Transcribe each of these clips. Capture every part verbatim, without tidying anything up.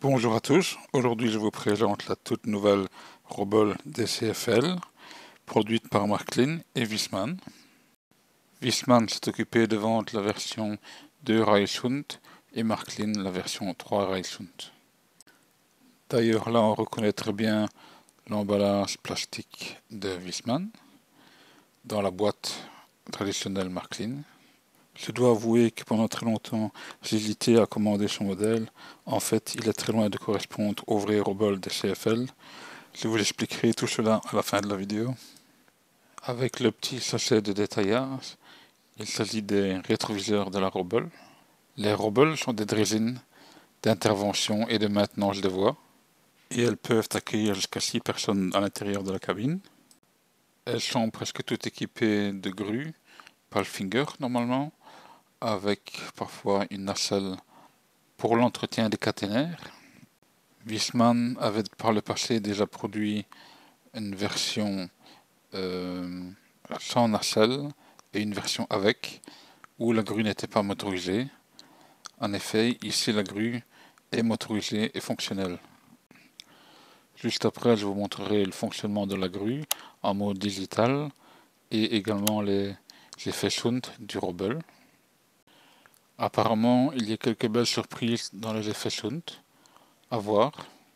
Bonjour à tous, aujourd'hui je vous présente la toute nouvelle Robol D C F L, produite par Marklin et Wiesmann. Wiesmann s'est occupé de vendre la version deux Railshund et Marklin la version trois Railshund. D'ailleurs là on reconnaît très bien l'emballage plastique de Wiesmann dans la boîte traditionnelle Marklin. Je dois avouer que pendant très longtemps, j'ai hésité à commander son modèle. En fait, il est très loin de correspondre au vrai Robol de C F L. Je vous expliquerai tout cela à la fin de la vidéo. Avec le petit sachet de détaillage, il s'agit des rétroviseurs de la Robol. Les Robol sont des draisines d'intervention et de maintenance de voie, et elles peuvent accueillir jusqu'à six personnes à l'intérieur de la cabine. Elles sont presque toutes équipées de grues, Palfinger normalement, avec parfois une nacelle pour l'entretien des caténaires. Wiesmann avait par le passé déjà produit une version euh, sans nacelle et une version avec, où la grue n'était pas motorisée. En effet, ici la grue est motorisée et fonctionnelle. Juste après, je vous montrerai le fonctionnement de la grue en mode digital et également les effets Schund du Robol. Apparemment, il y a quelques belles surprises dans les effets Schund à voir.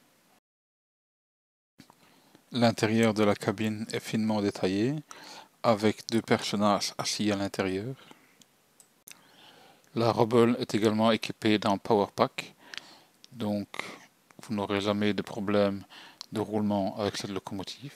L'intérieur de la cabine est finement détaillé, avec deux personnages assis à l'intérieur. La Robol est également équipée d'un Power Pack, donc vous n'aurez jamais de problème de roulement avec cette locomotive.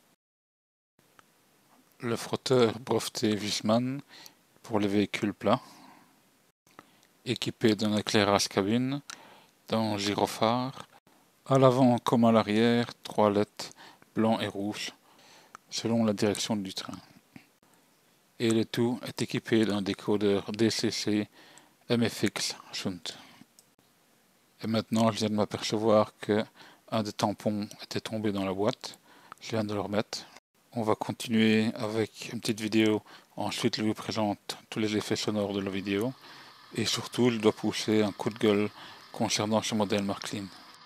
Le frotteur breveté Wiesmann pour les véhicules plats, équipé d'un éclairage cabine, d'un gyrophare, à l'avant comme à l'arrière, trois L E D blanc et rouge, selon la direction du train. Et le tout est équipé d'un décodeur D C C M F X Shunt. Et maintenant, je viens de m'apercevoir que un des tampons était tombé dans la boîte. Je viens de le remettre. On va continuer avec une petite vidéo. Ensuite, je vous présente tous les effets sonores de la vidéo. Et surtout, je dois pousser un coup de gueule concernant ce modèle Marklin.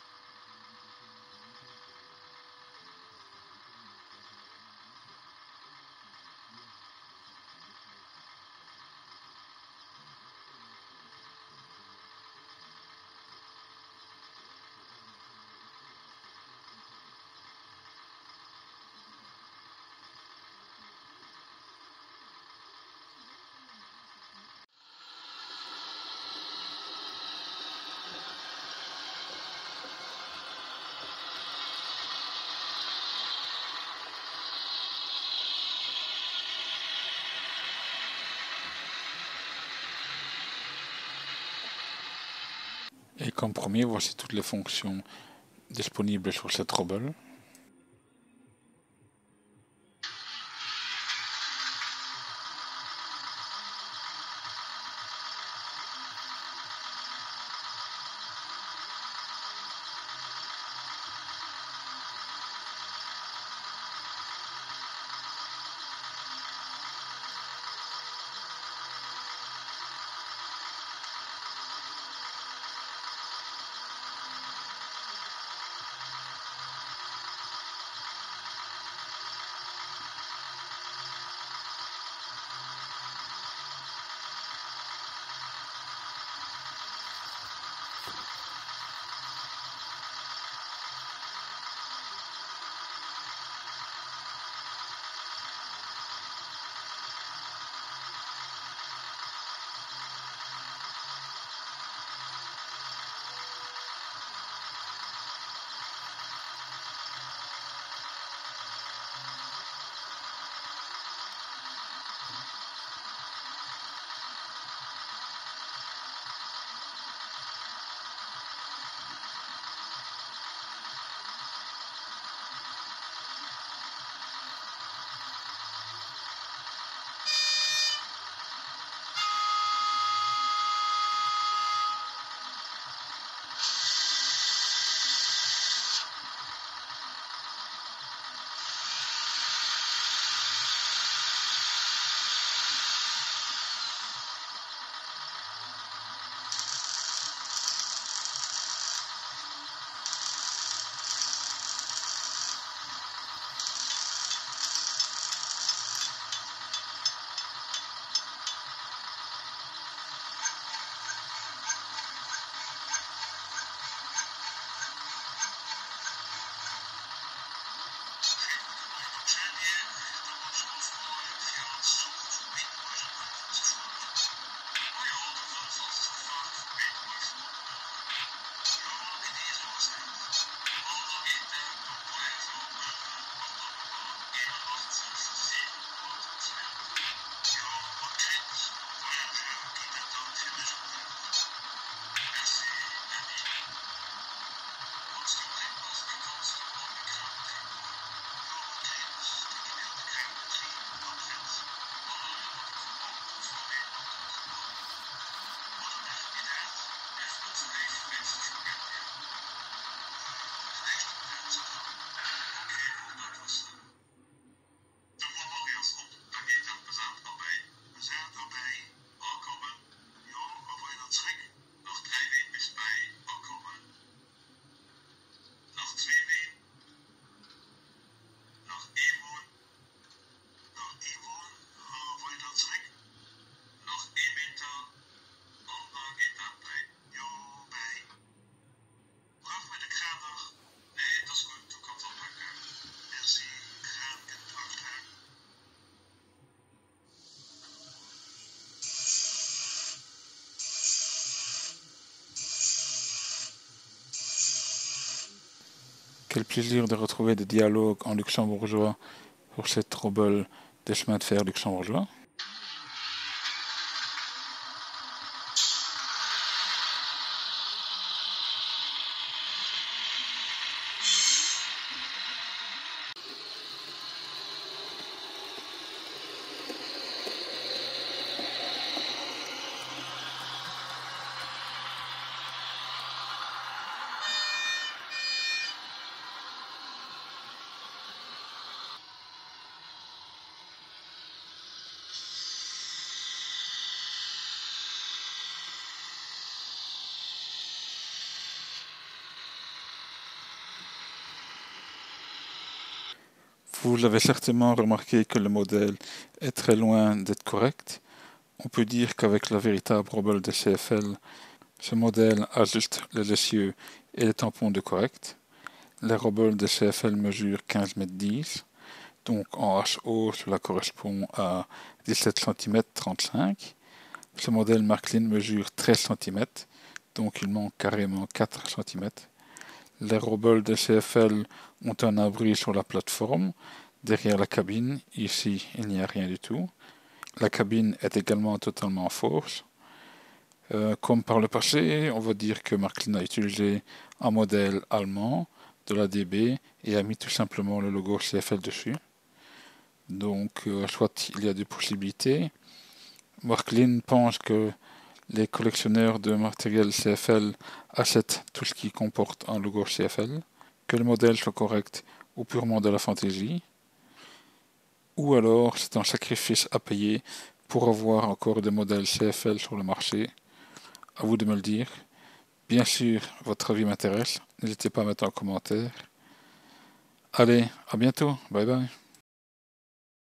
Et comme premier, voici toutes les fonctions disponibles sur cette Robol. Quel plaisir de retrouver des dialogues en luxembourgeois pour cette Robol des chemins de fer luxembourgeois. Vous avez certainement remarqué que le modèle est très loin d'être correct. On peut dire qu'avec la véritable Robol de C F L, ce modèle ajuste les essieux et les tampons de correct. La Robol de C F L mesure quinze mètres dix, donc en H O cela correspond à dix-sept centimètres trente-cinq. Ce modèle Marklin mesure treize centimètres, donc il manque carrément quatre centimètres. Les Robol de C F L ont un abri sur la plateforme, derrière la cabine. Ici, il n'y a rien du tout. La cabine est également totalement fausse. Euh, comme par le passé, on va dire que Marklin a utilisé un modèle allemand de la D B et a mis tout simplement le logo C F L dessus. Donc, euh, soit il y a deux possibilités. Marklin pense que les collectionneurs de matériel C F L achètent tout ce qui comporte un logo C F L, que le modèle soit correct ou purement de la fantaisie, ou alors c'est un sacrifice à payer pour avoir encore des modèles C F L sur le marché. À vous de me le dire. Bien sûr, votre avis m'intéresse. N'hésitez pas à mettre un commentaire. Allez, à bientôt. Bye bye.